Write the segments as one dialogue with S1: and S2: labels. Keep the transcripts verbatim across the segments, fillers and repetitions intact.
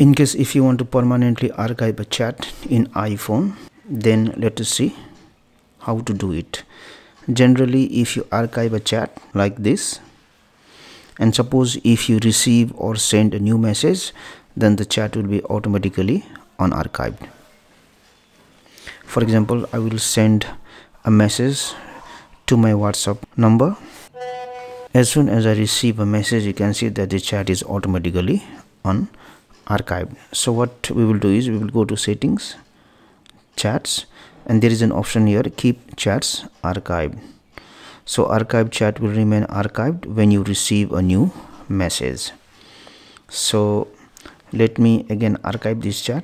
S1: In case if you want to permanently archive a chat in iPhone, then let us see how to do it. Generally, if you archive a chat like this, and suppose if you receive or send a new message, then the chat will be automatically unarchived. For example, I will send a message to my WhatsApp number. As soon as I receive a message, you can see that the chat is automatically unarchived. So what we will do is we will go to settings, chats, and there is an option here, keep chats archived. So archived chat will remain archived when you receive a new message. So let me again archive this chat,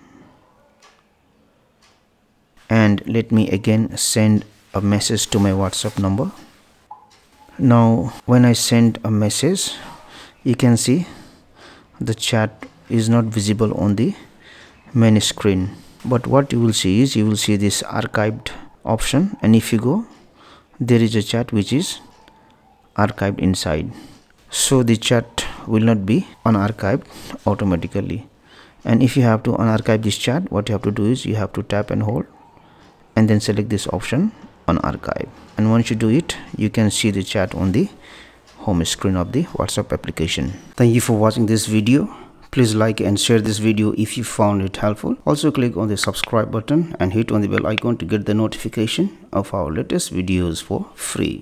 S1: and let me again send a message to my WhatsApp number. Now when I send a message, you can see the chat is not visible on the main screen, but what you will see is you will see this archived option, and if you go, there is a chat which is archived inside. So the chat will not be unarchived automatically. And if you have to unarchive this chat, what you have to do is you have to tap and hold and then select this option, unarchive, and once you do it, you can see the chat on the home screen of the WhatsApp application. Thank you for watching this video. Please like and share this video if you found it helpful. Also click on the subscribe button and hit on the bell icon to get the notification of our latest videos for free.